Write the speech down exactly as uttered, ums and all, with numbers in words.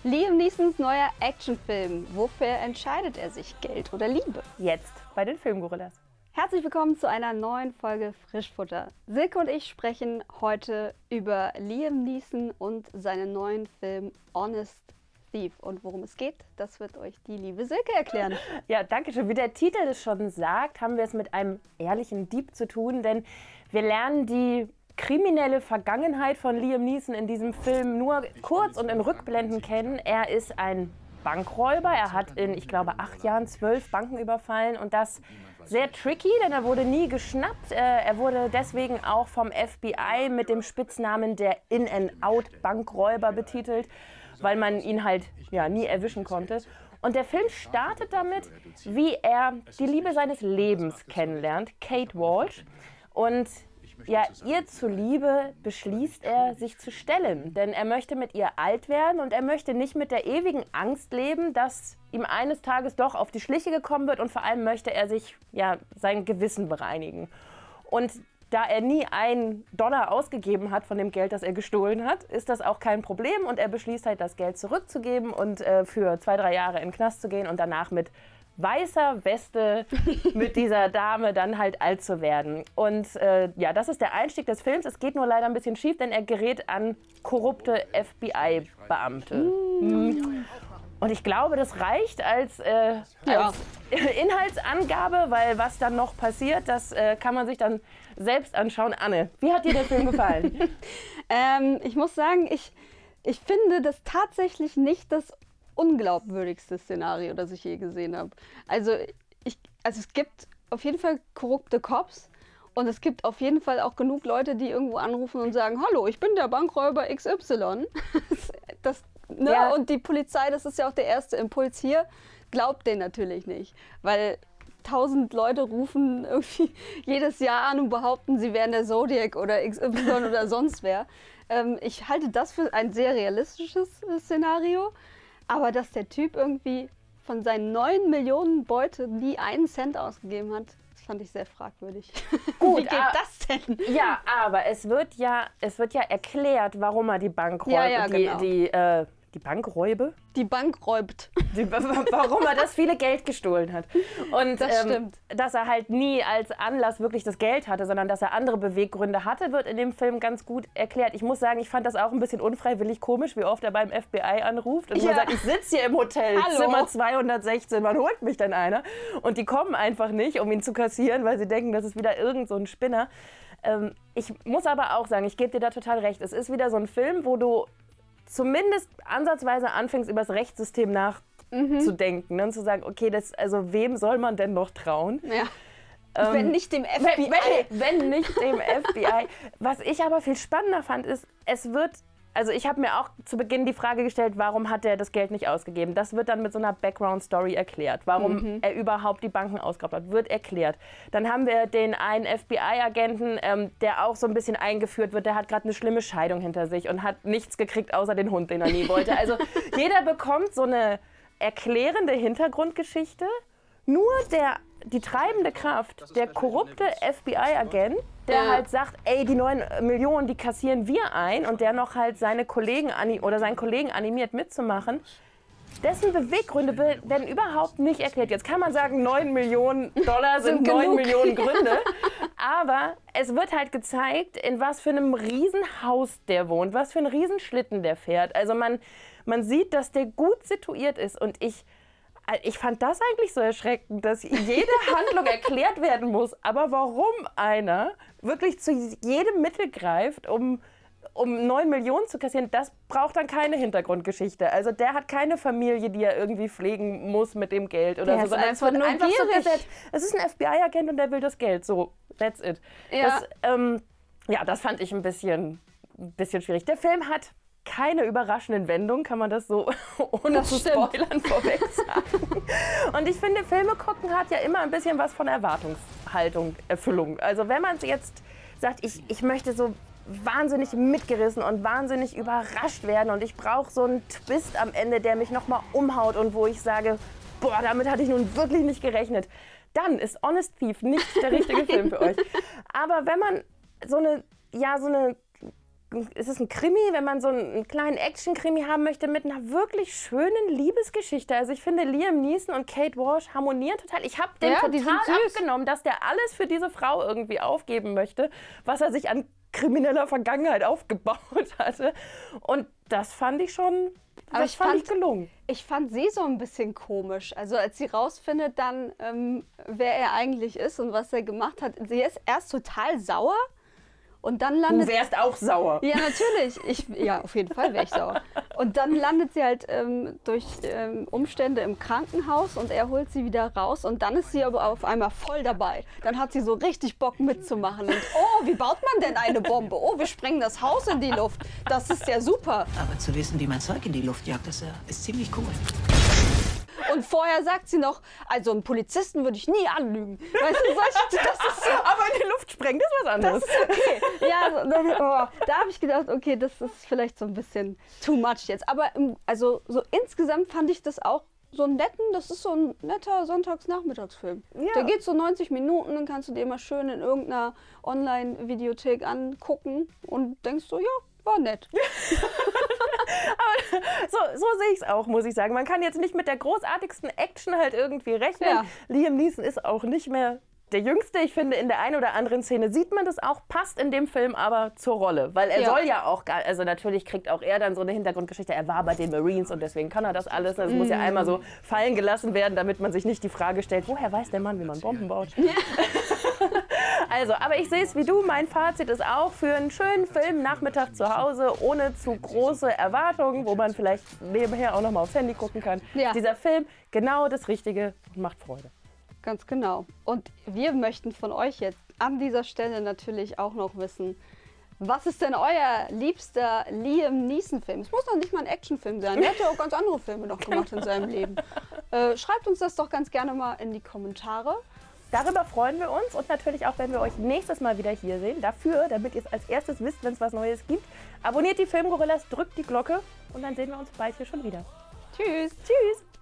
Liam Neesons neuer Actionfilm. Wofür entscheidet er sich? Geld oder Liebe? Jetzt bei den Filmgorillas. Herzlich willkommen zu einer neuen Folge Frischfutter. Silke und ich sprechen heute über Liam Neeson und seinen neuen Film Honest Thief. Und worum es geht, das wird euch die liebe Silke erklären. Ja, danke schön. Wie der Titel es schon sagt, haben wir es mit einem ehrlichen Dieb zu tun, denn wir lernen die kriminelle Vergangenheit von Liam Neeson in diesem Film nur kurz und in Rückblenden kennen. Er ist ein Bankräuber. Er hat in, ich glaube, acht Jahren zwölf Banken überfallen und das sehr tricky, denn er wurde nie geschnappt. Er wurde deswegen auch vom F B I mit dem Spitznamen der In-and-Out-Bankräuber betitelt, weil man ihn halt ja, nie erwischen konnte. Und der Film startet damit, wie er die Liebe seines Lebens kennenlernt, Kate Walsh. Und ja, ihr zuliebe beschließt er, sich zu stellen, denn er möchte mit ihr alt werden und er möchte nicht mit der ewigen Angst leben, dass ihm eines Tages doch auf die Schliche gekommen wird und vor allem möchte er sich ja, sein Gewissen bereinigen. Und da er nie einen Dollar ausgegeben hat von dem Geld, das er gestohlen hat, ist das auch kein Problem und er beschließt halt, das Geld zurückzugeben und äh, für zwei, drei Jahre in den Knast zu gehen und danach mit weißer Weste mit dieser Dame dann halt alt zu werden. Und äh, ja, das ist der Einstieg des Films. Es geht nur leider ein bisschen schief, denn er gerät an korrupte F B I-Beamte. Mm. Und ich glaube, das reicht als, äh, Ja. als Inhaltsangabe, weil was dann noch passiert, das äh, kann man sich dann selbst anschauen. Anne, wie hat dir der Film gefallen? ähm, ich muss sagen, ich, ich finde das tatsächlich nicht das unglaubwürdigste Szenario, das ich je gesehen habe. Also, ich, also es gibt auf jeden Fall korrupte Cops und es gibt auf jeden Fall auch genug Leute, die irgendwo anrufen und sagen, hallo, ich bin der Bankräuber X Y. das, ne? Ja. Und die Polizei, das ist ja auch der erste Impuls hier, glaubt den natürlich nicht, weil tausend Leute rufen irgendwie jedes Jahr an und behaupten, sie wären der Zodiac oder X Y oder sonst wer. Ähm, ich halte das für ein sehr realistisches äh, Szenario. Aber dass der Typ irgendwie von seinen neun Millionen Beute nie einen Cent ausgegeben hat, das fand ich sehr fragwürdig. Gut, Wie geht ah, das denn? Ja, aber es wird ja, es wird ja erklärt, warum er die Bankräuber, Ja, ja, die, genau. die, äh, die Bankräube, Die Bank räubt. die, warum er das viele Geld gestohlen hat. Und Das ähm, stimmt. dass er halt nie als Anlass wirklich das Geld hatte, sondern dass er andere Beweggründe hatte, wird in dem Film ganz gut erklärt. Ich muss sagen, ich fand das auch ein bisschen unfreiwillig komisch, wie oft er beim F B I anruft und Ja. nur sagt, ich sitze hier im Hotel, Hallo. Zimmer zweihundertsechzehn, wann holt mich denn einer? Und die kommen einfach nicht, um ihn zu kassieren, weil sie denken, das ist wieder irgend so ein Spinner. Ähm, ich muss aber auch sagen, ich gebe dir da total recht, es ist wieder so ein Film, wo du zumindest ansatzweise anfängst, über das Rechtssystem nachzudenken, ne? Und zu sagen, okay, das, also wem soll man denn noch trauen? Ja. Ähm, Wenn nicht dem F B I. Wenn, wenn, wenn nicht dem F B I. Was ich aber viel spannender fand, ist, es wird, also ich habe mir auch zu Beginn die Frage gestellt, warum hat er das Geld nicht ausgegeben? Das wird dann mit so einer Background-Story erklärt. Warum Mhm. er überhaupt die Banken ausgeraubt hat, wird erklärt. Dann haben wir den einen F B I-Agenten, ähm, der auch so ein bisschen eingeführt wird. Der hat gerade eine schlimme Scheidung hinter sich und hat nichts gekriegt, außer den Hund, den er nie wollte. Also jeder bekommt so eine erklärende Hintergrundgeschichte. Nur der, die treibende Kraft, der korrupte F B I-Agent, der Ja. halt sagt, ey, die neun Millionen, die kassieren wir ein und der noch halt seine Kollegen ani- oder seinen Kollegen animiert mitzumachen, dessen Beweggründe be- werden überhaupt nicht erklärt. Jetzt kann man sagen, neun Millionen Dollar sind Sind neun genug. Millionen Gründe, aber es wird halt gezeigt, in was für einem Riesenhaus der wohnt, was für einen Riesenschlitten der fährt. Also man, man sieht, dass der gut situiert ist und ich Ich fand das eigentlich so erschreckend, dass jede Handlung erklärt werden muss. Aber warum einer wirklich zu jedem Mittel greift, um, um neun Millionen zu kassieren, das braucht dann keine Hintergrundgeschichte. Also der hat keine Familie, die er irgendwie pflegen muss mit dem Geld oder Der so. ist Sondern es wird einfach nur einfach so gierig. gesetzt. Es ist ein F B I-Agent und der will das Geld. So, that's it. Ja. Das, ähm, ja, das fand ich ein bisschen, ein bisschen schwierig. Der Film hat keine überraschenden Wendungen, kann man das so ohne Das zu stimmt. spoilern vorweg sagen. Und ich finde, Filme gucken hat ja immer ein bisschen was von Erwartungshaltung, Erfüllung. Also wenn man jetzt sagt, ich, ich möchte so wahnsinnig mitgerissen und wahnsinnig überrascht werden und ich brauche so einen Twist am Ende, der mich nochmal umhaut und wo ich sage, boah, damit hatte ich nun wirklich nicht gerechnet, dann ist Honest Thief nicht der richtige Film für euch. Aber wenn man so eine, ja, so eine ist es ein Krimi, wenn man so einen kleinen Action-Krimi haben möchte mit einer wirklich schönen Liebesgeschichte. Also ich finde, Liam Neeson und Kate Walsh harmonieren total. Ich habe den Ja, total die sind süß. abgenommen, dass der alles für diese Frau irgendwie aufgeben möchte, was er sich an krimineller Vergangenheit aufgebaut hatte. Und das fand ich schon, Aber das ich fand fand- ich gelungen. Ich fand sie so ein bisschen komisch. Also als sie rausfindet dann, ähm, wer er eigentlich ist und was er gemacht hat. Sie ist erst total sauer und dann Du landet... wärst auch sauer. Ja, natürlich. Ich, ja, auf jeden Fall wäre ich sauer. Und dann landet sie halt ähm, durch ähm, Umstände im Krankenhaus und er holt sie wieder raus und dann ist sie aber auf einmal voll dabei. Dann hat sie so richtig Bock mitzumachen. Und oh, wie baut man denn eine Bombe? Oh, wir sprengen das Haus in die Luft. Das ist ja super. Aber zu wissen, wie man Zeug in die Luft jagt, das äh, ist ziemlich cool. Und vorher sagt sie noch, also einen Polizisten würde ich nie anlügen. Weißt du, solche, das ist so... Aber in die Luft sprengen, das ist was anderes. Das ist okay. Ja, so, dann, oh, da habe ich gedacht, okay, das ist vielleicht so ein bisschen too much jetzt. Aber im, also so insgesamt fand ich das auch so einen netten, das ist so ein netter Sonntagsnachmittagsfilm. Ja. Der geht so neunzig Minuten, dann kannst du dir mal schön in irgendeiner Online-Videothek angucken und denkst so, ja, war nett. So, so sehe ich es auch, muss ich sagen. Man kann jetzt nicht mit der großartigsten Action halt irgendwie rechnen. Ja. Liam Neeson ist auch nicht mehr der Jüngste. Ich finde, in der einen oder anderen Szene sieht man das auch, passt in dem Film aber zur Rolle. Weil er Ja. soll ja auch, gar, also natürlich kriegt auch er dann so eine Hintergrundgeschichte. Er war bei den Marines und deswegen kann er das alles. Das muss ja einmal so fallen gelassen werden, damit man sich nicht die Frage stellt, woher weiß der Mann, wie man Bomben baut? Also, aber ich sehe es wie du. Mein Fazit ist auch für einen schönen Film Nachmittag zu Hause, ohne zu große Erwartungen, wo man vielleicht nebenher auch noch mal aufs Handy gucken kann. Ja. Dieser Film, genau das Richtige und macht Freude. Ganz genau. Und wir möchten von euch jetzt an dieser Stelle natürlich auch noch wissen, was ist denn euer liebster Liam Neeson-Film? Es muss doch nicht mal ein Actionfilm sein. Er hat ja auch ganz andere Filme noch gemacht in seinem Leben. Äh, schreibt uns das doch ganz gerne mal in die Kommentare. Darüber freuen wir uns und natürlich auch, wenn wir euch nächstes Mal wieder hier sehen. Dafür, damit ihr es als erstes wisst, wenn es was Neues gibt, abonniert die Filmgorillas, drückt die Glocke und dann sehen wir uns bald hier schon wieder. Tschüss. Tschüss!